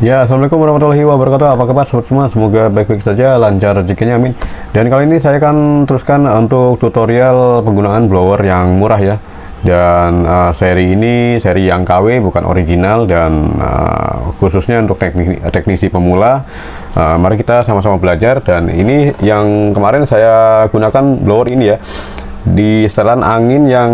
Ya, assalamualaikum warahmatullahi wabarakatuh. Apa kabar sobat semua? Semoga baik-baik saja, lancar rezekinya, amin. Dan kali ini saya akan teruskan untuk tutorial penggunaan blower yang murah ya. Dan seri ini seri yang KW, bukan original, dan khususnya untuk teknisi pemula. Mari kita sama-sama belajar. Dan ini yang kemarin saya gunakan blower ini ya, di setelan angin yang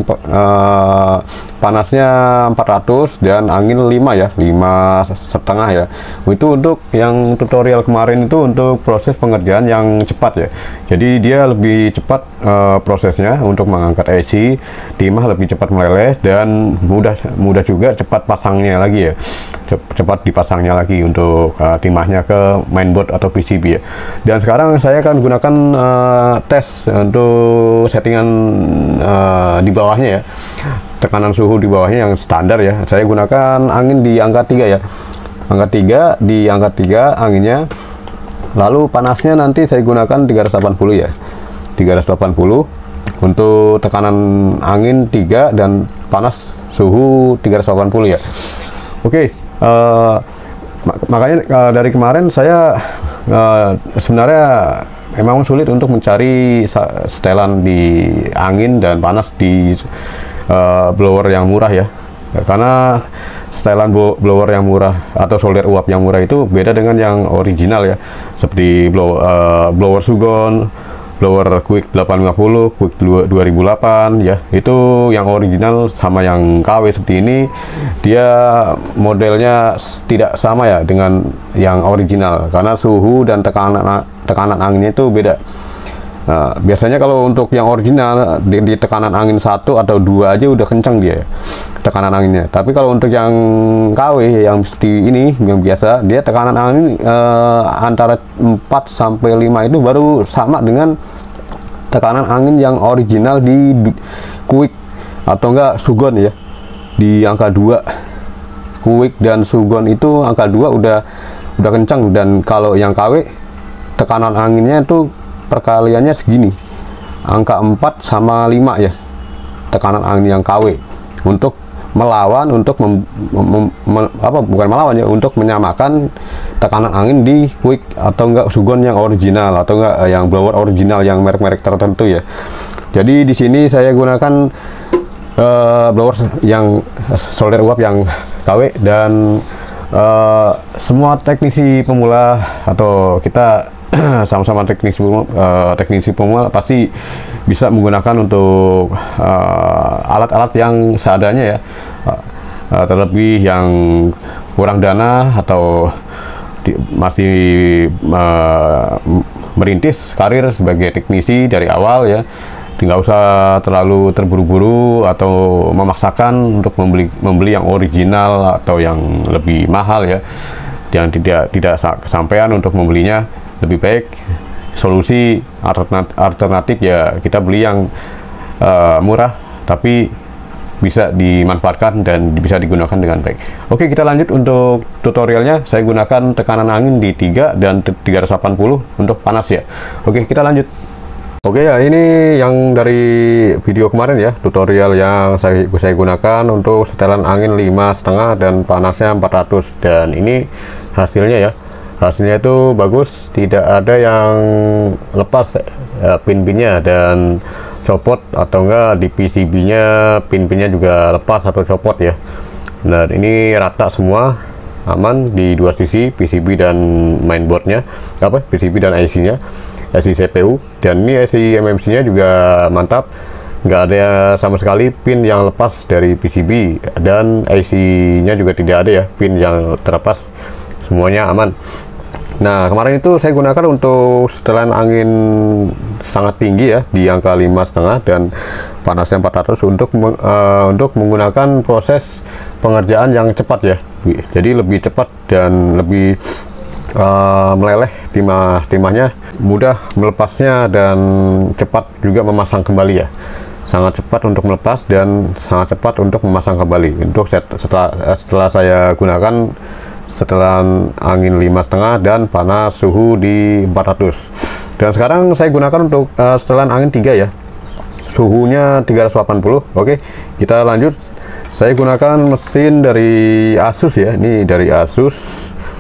panasnya 400 dan angin 5 ya, 5,5 ya. Itu untuk yang tutorial kemarin itu untuk proses pengerjaan yang cepat ya. Jadi dia lebih cepat prosesnya untuk mengangkat AC, timah lebih cepat meleleh, dan mudah juga cepat pasangnya lagi ya. Cepat dipasangnya lagi untuk timahnya ke mainboard atau PCB ya. Dan sekarang saya akan gunakan tes untuk settingan di bawahnya ya, tekanan suhu di bawahnya yang standar ya. Saya gunakan angin di angka 3 ya, angka 3, di angka 3 anginnya. Lalu panasnya nanti saya gunakan 380 ya, 380 untuk tekanan angin 3 dan panas suhu 380 ya. Oke, makanya dari kemarin saya sebenarnya memang sulit untuk mencari setelan di angin dan panas di blower yang murah ya, karena setelan blower yang murah atau solder uap yang murah itu beda dengan yang original ya, seperti blower Sugon, blower Quick 850, Quick 2008 ya. Itu yang original sama yang KW seperti ini, dia modelnya tidak sama ya dengan yang original, karena suhu dan tekanan anginnya itu beda. Nah, biasanya kalau untuk yang original di tekanan angin 1 atau 2 aja udah kencang dia tekanan anginnya. Tapi kalau untuk yang KW yang seperti ini yang biasa, dia tekanan angin antara 4 sampai 5 itu baru sama dengan tekanan angin yang original di Quick atau enggak Sugon ya, di angka 2. Quick dan Sugon itu angka 2 udah kencang. Dan kalau yang KW tekanan anginnya itu perkaliannya segini, angka 4 sama 5 ya, tekanan angin yang KW, untuk melawan, untuk bukan melawan ya, untuk menyamakan tekanan angin di Quick atau enggak Sugon yang original, atau enggak yang blower original yang merek-merek tertentu ya. Jadi di sini saya gunakan blower yang solder uap yang KW. Dan semua teknisi pemula atau kita sama-sama teknisi pemula pasti bisa menggunakan untuk alat-alat yang seadanya ya. Terlebih yang kurang dana atau masih merintis karir sebagai teknisi dari awal ya, nggak usah terlalu terburu-buru atau memaksakan untuk membeli yang original atau yang lebih mahal ya, yang tidak kesampaian untuk membelinya. Lebih baik solusi alternatif ya, kita beli yang murah tapi bisa dimanfaatkan dan bisa digunakan dengan baik. Oke, kita lanjut untuk tutorialnya. Saya gunakan tekanan angin di 3 dan 380 untuk panas ya. Oke, kita lanjut. Oke ya, ini yang dari video kemarin ya, tutorial yang saya gunakan untuk setelan angin 5,5 dan panasnya 400. Dan ini hasilnya ya, hasilnya itu bagus, tidak ada yang lepas pin-pinnya dan copot, atau enggak di PCB-nya pin-pinnya juga lepas atau copot ya. Nah, ini rata semua, aman di dua sisi, PCB dan mainboardnya, PCB dan IC-nya, IC CPU. Dan ini IC MMC-nya juga mantap, nggak ada sama sekali pin yang lepas dari PCB, dan IC-nya juga tidak ada ya pin yang terlepas, semuanya aman. Nah, kemarin itu saya gunakan untuk setelan angin sangat tinggi ya, di angka 5,5 dan panasnya 400 untuk menggunakan proses pengerjaan yang cepat ya. Jadi lebih cepat dan lebih meleleh timahnya, mudah melepasnya, dan cepat juga memasang kembali ya. Sangat cepat untuk melepas dan sangat cepat untuk memasang kembali. Untuk setelah saya gunakan setelan angin 5,5 dan panas suhu di 400. Dan sekarang saya gunakan untuk setelan angin 3 ya, suhunya 380. Oke, kita lanjut. Saya gunakan mesin dari Asus ya, ini dari Asus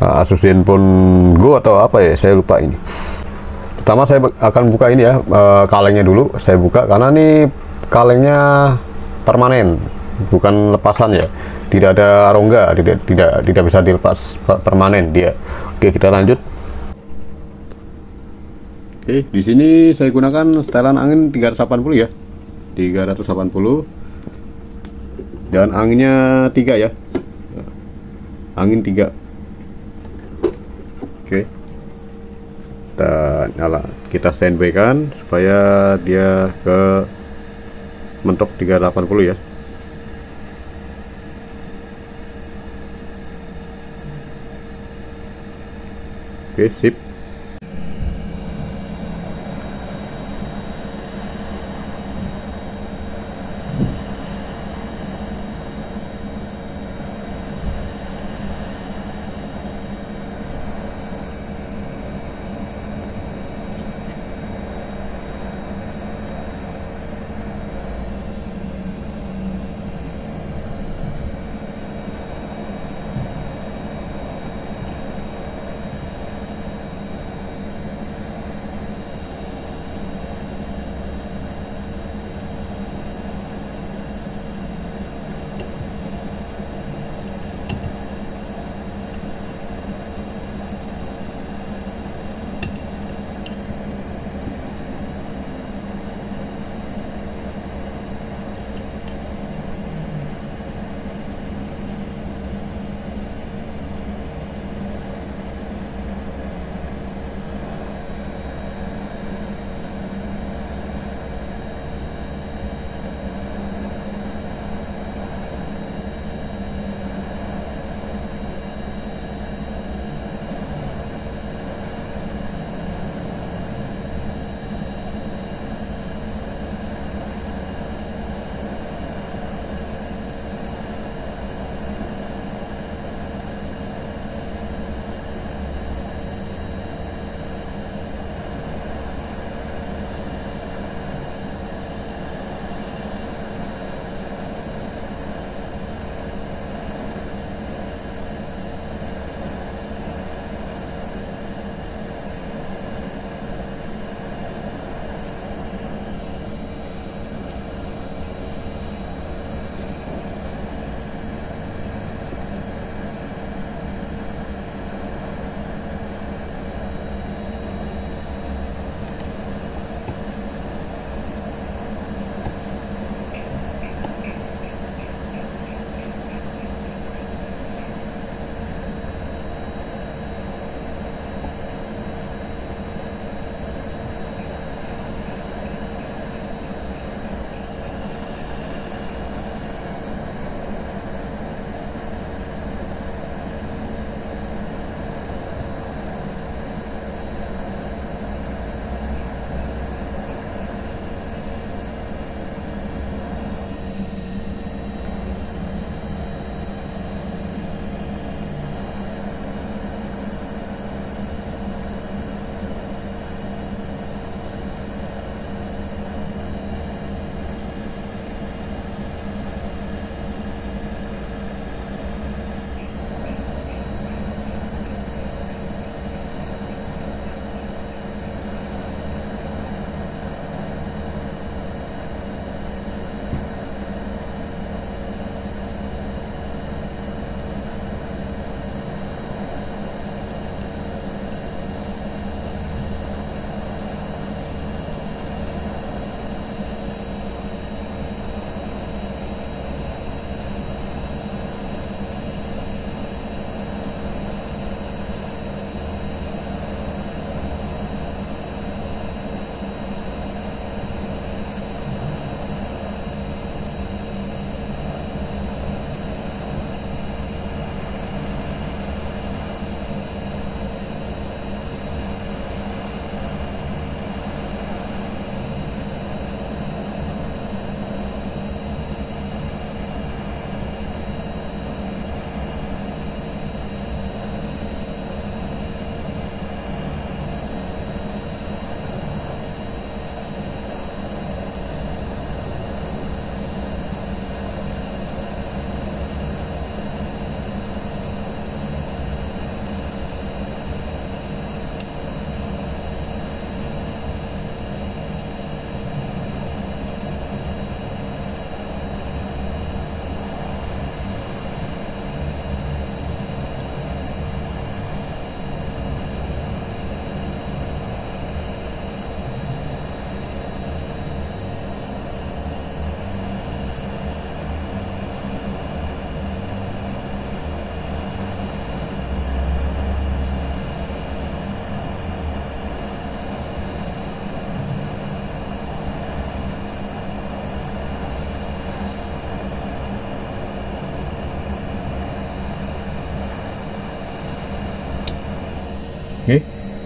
Asus Zenfone Go atau apa ya, saya lupa ini. Pertama saya akan buka ini ya, kalengnya dulu saya buka, karena ini kalengnya permanen, bukan lepasan ya, tidak ada rongga, tidak bisa dilepas, permanen dia. Oke, kita lanjut. Oke, di sini saya gunakan setelan angin 380 ya, 380, dan anginnya 3 ya, angin 3. Oke, kita standby kan supaya dia ke mentok 380 ya. Oke, sip.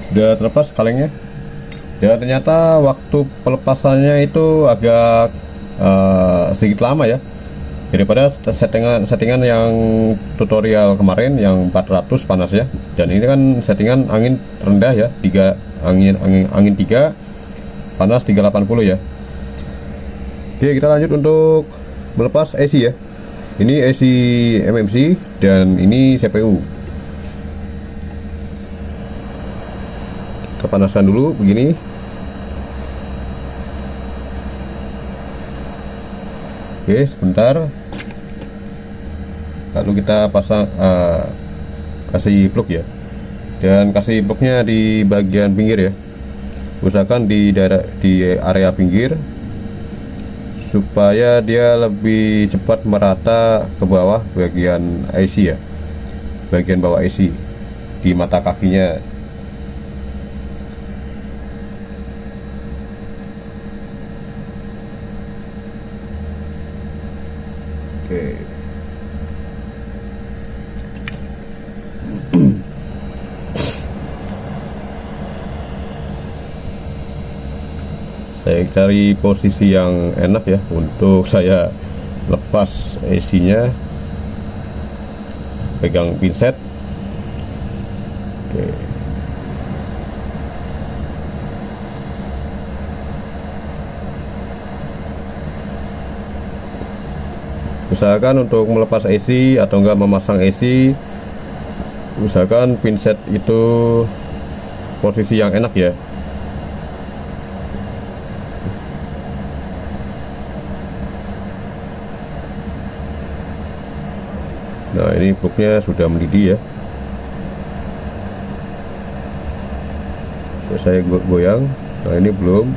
udah terlepas kalengnya. Dan ternyata waktu pelepasannya itu agak sedikit lama ya, daripada settingan yang tutorial kemarin yang 400 panas ya. Dan ini kan settingan angin rendah ya, angin 3, panas 380 ya. Oke, kita lanjut untuk melepas AC ya. Ini AC MMC dan ini CPU. Kita panaskan dulu begini. Oke, sebentar. Lalu kita pasang kasih plug ya. Dan kasih plugnya di bagian pinggir ya. Usahakan di area pinggir supaya dia lebih cepat merata ke bawah bagian IC ya, bagian bawah IC di mata kakinya. Oke. Saya cari posisi yang enak ya untuk saya lepas AC-nya. Pegang pinset. Oke. Usahakan untuk melepas AC atau enggak memasang AC, usahakan pinset itu posisi yang enak ya. Nah, ini plugnya sudah mendidih ya. Saya goyang. Nah, ini belum.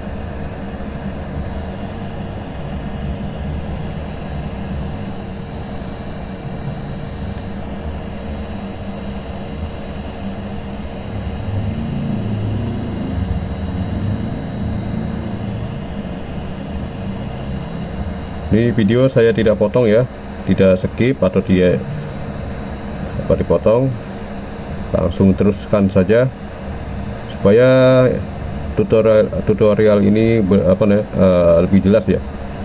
Ini video saya tidak potong ya, tidak skip atau dia dipotong, langsung teruskan saja supaya tutorial ini lebih jelas ya,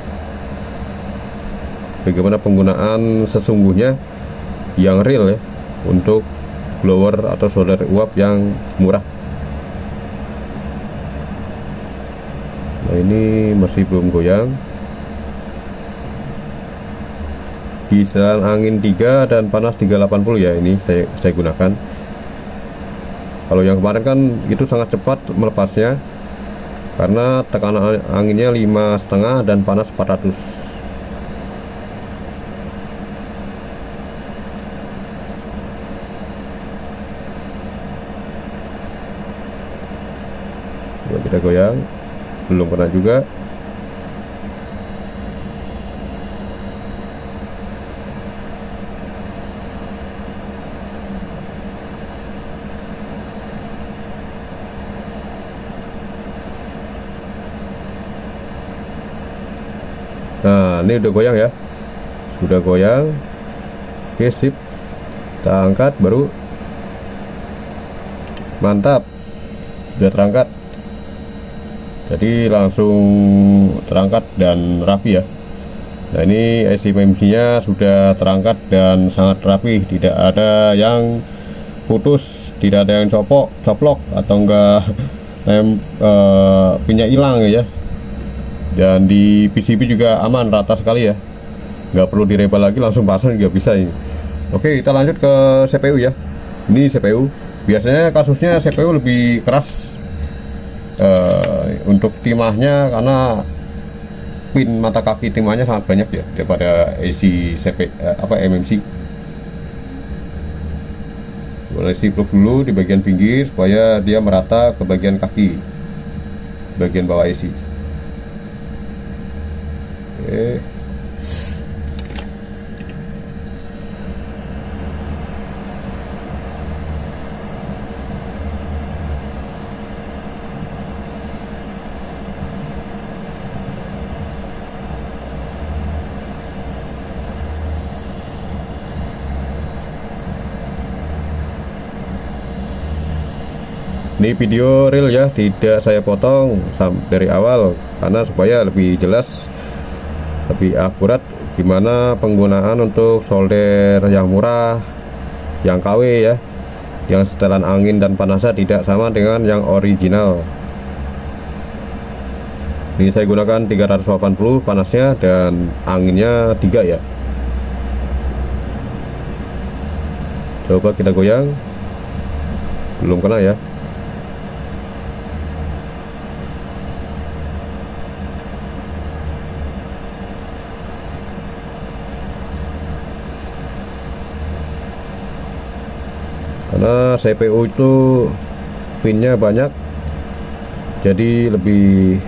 bagaimana penggunaan sesungguhnya yang real ya untuk blower atau solder uap yang murah. Nah, ini masih belum goyang. Kisaran angin 3 dan panas 380 ya, ini saya gunakan. Kalau yang kemarin kan itu sangat cepat melepasnya karena tekanan anginnya 5,5 dan panas 400. Coba kita goyang, belum kena juga. Nah, ini udah goyang ya, sudah goyang. Oke, sip, kita angkat baru. Mantap, sudah terangkat, jadi langsung terangkat dan rapi ya. Nah, ini IC PMC nya sudah terangkat dan sangat rapi, tidak ada yang putus, tidak ada yang coplok atau enggak pinnya hilang ya. Dan di PCB juga aman, rata sekali ya, nggak perlu direbel lagi, langsung pasang juga bisa ini. Oke, kita lanjut ke CPU ya. Ini CPU, biasanya kasusnya CPU lebih keras untuk timahnya, karena pin mata kaki timahnya sangat banyak ya daripada AC MMC. Boleh isi plug dulu di bagian pinggir supaya dia merata ke bagian kaki, bagian bawah AC. Oke. Ini video real ya, tidak saya potong dari awal karena supaya lebih jelas, lebih akurat gimana penggunaan untuk solder yang murah, yang KW ya, yang setelan angin dan panasnya tidak sama dengan yang original. Ini saya gunakan 380 panasnya dan anginnya 3 ya. Coba kita goyang, belum kena ya. Karena CPU itu pinnya banyak, jadi lebih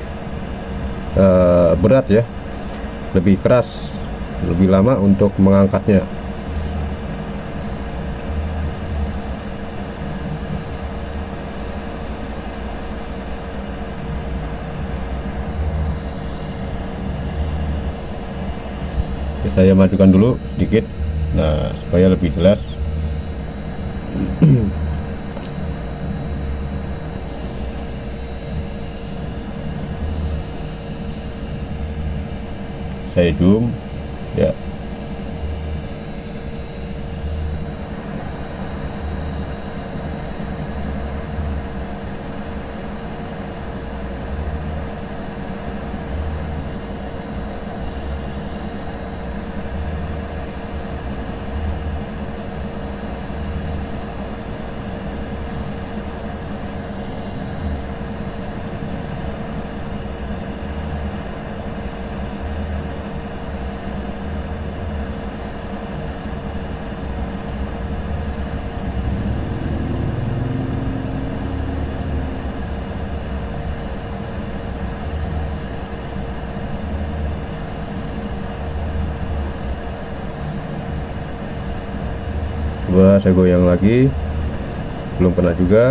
berat ya, lebih keras, lebih lama untuk mengangkatnya. Oke, saya majukan dulu sedikit, nah supaya lebih jelas. Saya zoom ya. Coba saya goyang lagi, belum kena juga.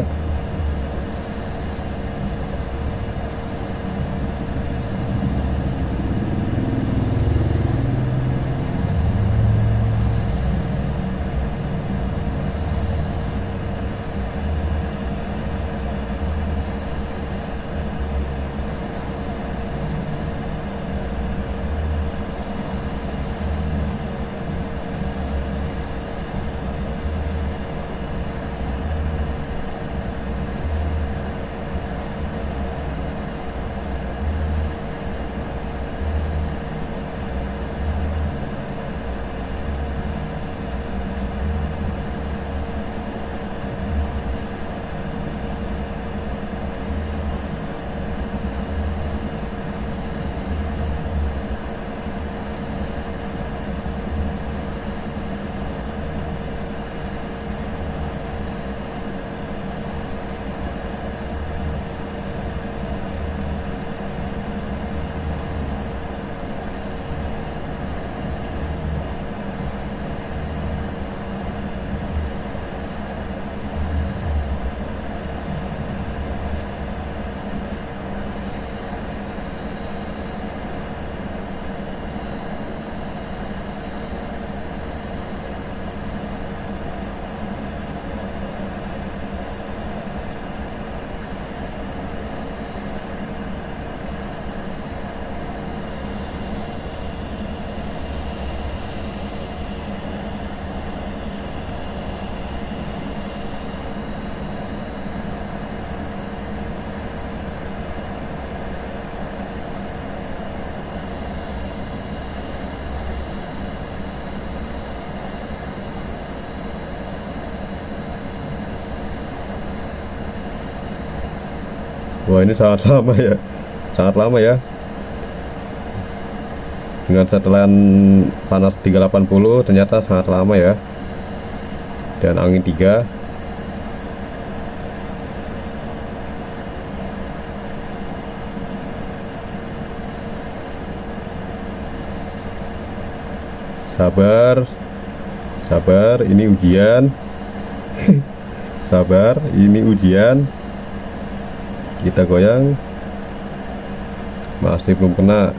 Wah, ini sangat lama ya, sangat lama ya. Dengan setelan panas 380 ternyata sangat lama ya. Dan angin 3. Sabar, sabar, ini ujian. Sabar, ini ujian. Kita goyang, masih belum kena.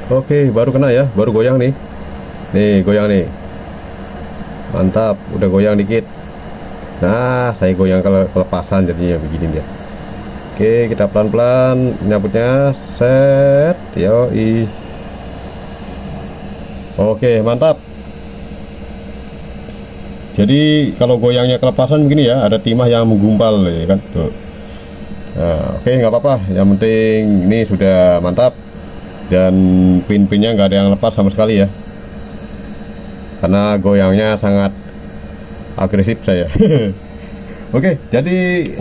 Oke, baru kena ya, baru goyang nih. Nih, goyang nih. Mantap, udah goyang dikit. Nah, saya goyang kelepasan jadinya begini dia. Oke, kita pelan-pelan nyabutnya. Set, yoi. Oke, mantap. Jadi kalau goyangnya kelepasan begini ya, ada timah yang menggumpal ya kan. Tuh. Nah, oke, nggak apa-apa. Yang penting ini sudah mantap dan pin-pinnya nggak ada yang lepas sama sekali ya. Karena goyangnya sangat agresif saya. Oke, jadi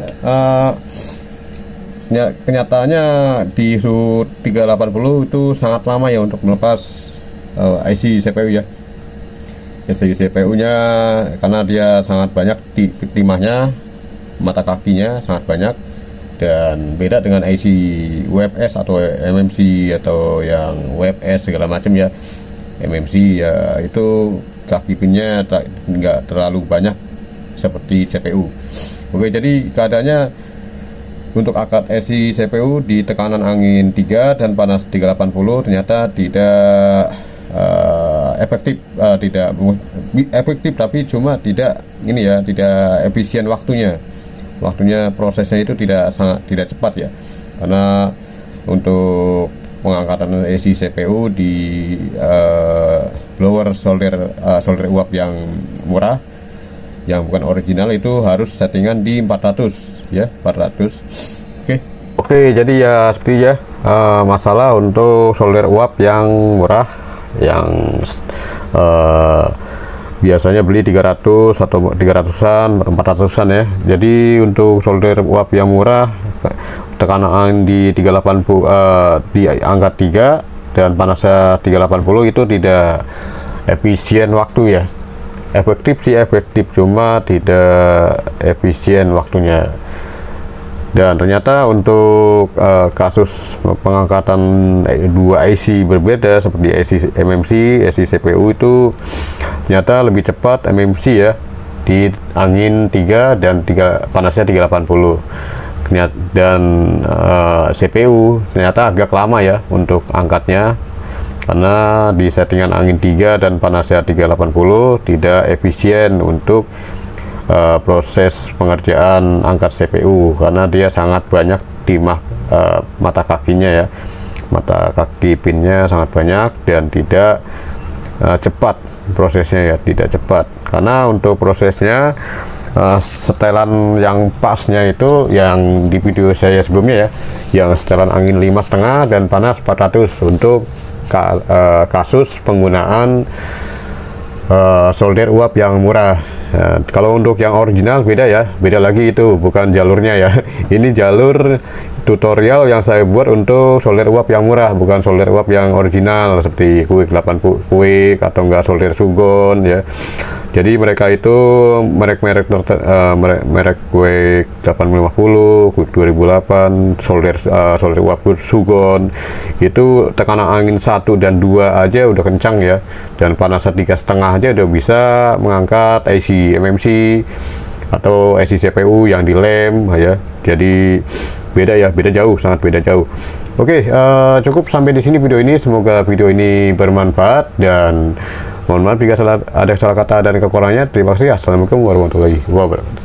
kenyataannya di SUD 380 itu sangat lama ya untuk melepas IC CPU ya. IC CPU nya karena dia sangat banyak timahnya, mata kakinya sangat banyak, dan beda dengan IC UFS atau MMC atau yang UFS segala macam ya. MMC ya itu kaki pinnya nggak terlalu banyak seperti CPU. Oke, jadi keadaannya untuk akad IC CPU di tekanan angin 3 dan panas 380 ternyata tidak efektif, tidak efektif tapi cuma tidak ini ya, tidak efisien waktunya prosesnya itu tidak cepat ya, karena untuk pengangkatan IC CPU di blower solder uap yang murah yang bukan original itu harus settingan di 400 ya, 400. Oke, jadi ya seperti ya masalah untuk solder uap yang murah yang biasanya beli 300 atau 300-an, 400-an ya. Jadi untuk solder uap yang murah tekanan angin di 380 di angka 3 dan panasnya 380 itu tidak efisien waktu ya. Efektif sih efektif, cuma tidak efisien waktunya. Dan ternyata untuk kasus pengangkatan dua IC berbeda seperti IC MMC, IC CPU itu ternyata lebih cepat MMC ya di angin 3 dan panasnya 380. Dan CPU ternyata agak lama ya untuk angkatnya, karena di settingan angin 3 dan panasnya 380 tidak efisien untuk proses pengerjaan angkat CPU, karena dia sangat banyak timah mata kakinya ya, mata kaki pinnya sangat banyak dan tidak cepat prosesnya ya, tidak cepat. Karena untuk prosesnya setelan yang pasnya itu yang di video saya sebelumnya ya, yang setelan angin 5,5 dan panas 400 untuk kasus penggunaan solder uap yang murah. Kalau untuk yang original beda ya, beda lagi, itu bukan jalurnya ya. Ini jalur tutorial yang saya buat untuk solder uap yang murah, bukan solder uap yang original seperti Quick 80 Quick atau enggak solder Sugon ya. Jadi mereka itu merek Quick 850, Quick 2008, solder uap Sugon itu tekanan angin 1 dan 2 aja udah kencang ya, dan panas 3,5 aja udah bisa mengangkat IC MMC atau IC CPU yang dilem ya. Jadi beda ya, beda jauh, sangat beda jauh. Oke, cukup sampai di sini video ini. Semoga video ini bermanfaat dan mohon maaf jika ada salah kata dan kekurangannya. Terima kasih. Assalamualaikum warahmatullahi wabarakatuh.